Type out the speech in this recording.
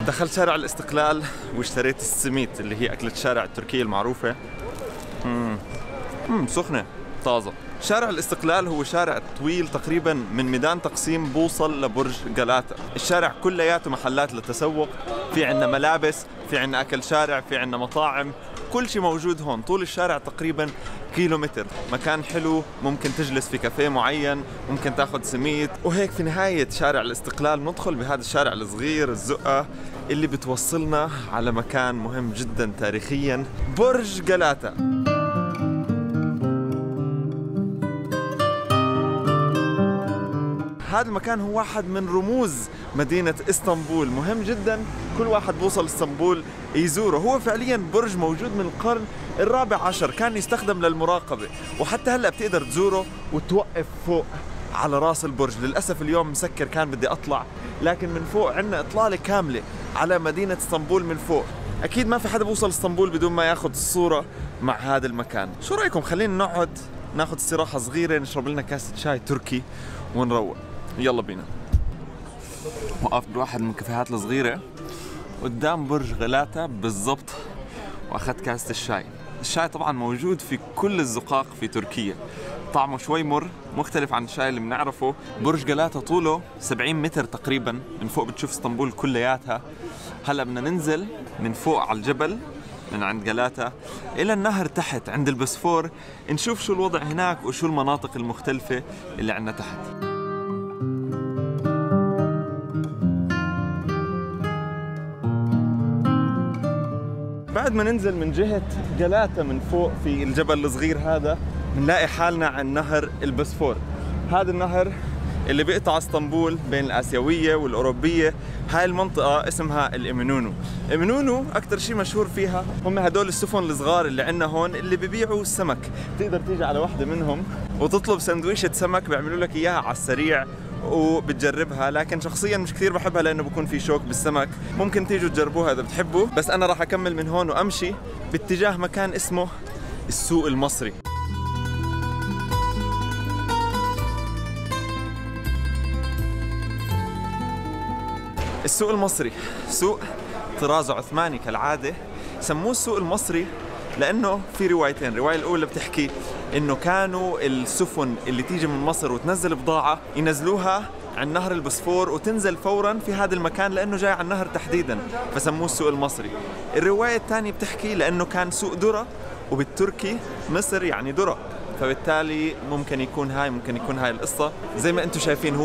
دخلت شارع الاستقلال واشتريت السميت اللي هي أكلة الشارع التركية المعروفة. سخنة طازة. شارع الاستقلال هو شارع طويل تقريبا من ميدان تقسيم بوصل لبرج جلاتا. الشارع كلياته محلات للتسوق، في عنا ملابس، في عنا أكل شارع، في عنا مطاعم، كل شيء موجود هون. طول الشارع تقريبا كيلومتر. مكان حلو، ممكن تجلس في كافيه معين، ممكن تاخذ سميت. وهيك في نهاية شارع الاستقلال ندخل بهذا الشارع الصغير الزقة اللي بتوصلنا على مكان مهم جدا تاريخيا، برج جلاتا. هذا المكان هو واحد من رموز مدينة اسطنبول، مهم جدا كل واحد بوصل اسطنبول يزوره. هو فعليا برج موجود من القرن ال14، كان يستخدم للمراقبة، وحتى هلأ بتقدر تزوره وتوقف فوق على راس البرج. للأسف اليوم مسكر، كان بدي أطلع، لكن من فوق عندنا إطلالة كاملة على مدينة اسطنبول من فوق. أكيد ما في حدا بوصل اسطنبول بدون ما ياخذ الصورة مع هذا المكان. شو رأيكم خلينا نقعد ناخذ استراحة صغيرة، نشرب لنا كاسة شاي تركي ونروق. يلا بينا. وقفت بواحد من الكافيهات الصغيرة قدام برج غلاتا بالضبط، واخذت كاسة الشاي. الشاي طبعا موجود في كل الزقاق في تركيا، طعمه شوي مر، مختلف عن الشاي اللي بنعرفه. برج غلاتا طوله 70 متر تقريبا، من فوق بتشوف اسطنبول كلياتها. هلا بدنا ننزل من فوق على الجبل من عند غلاتا إلى النهر تحت عند البسفور، نشوف شو الوضع هناك وشو المناطق المختلفة اللي عندنا تحت. بعد ما ننزل من جهة جلاتا من فوق في الجبل الصغير هذا، بنلاقي حالنا عن نهر البسفور. هذا النهر اللي بيقطع اسطنبول بين الآسيوية والأوروبية. هاي المنطقة اسمها الإمنونو. إمنونو أكتر شيء مشهور فيها هم هدول السفن الصغار اللي عندنا هون اللي ببيعوا السمك. تقدر تيجي على واحدة منهم وتطلب سندويشة سمك، بيعملوا لك إياها على السريع وبتجربها. لكن شخصيا مش كثير بحبها لانه بكون في شوك بالسمك. ممكن تيجوا تجربوها اذا بتحبوا، بس انا راح اكمل من هون وامشي باتجاه مكان اسمه السوق المصري. السوق المصري سوق طراز عثماني كالعاده. سموه السوق المصري لانه في روايتين. الروايه الاولى بتحكي انه كانوا السفن اللي تيجي من مصر وتنزل بضاعه ينزلوها عن نهر البسفور وتنزل فورا في هذا المكان لانه جاي على النهر تحديدا، فسموه السوق المصري. الروايه الثانيه بتحكي لانه كان سوق ذره، وبالتركي مصر يعني ذره، فبالتالي ممكن يكون هاي القصه. زي ما انتم شايفين هو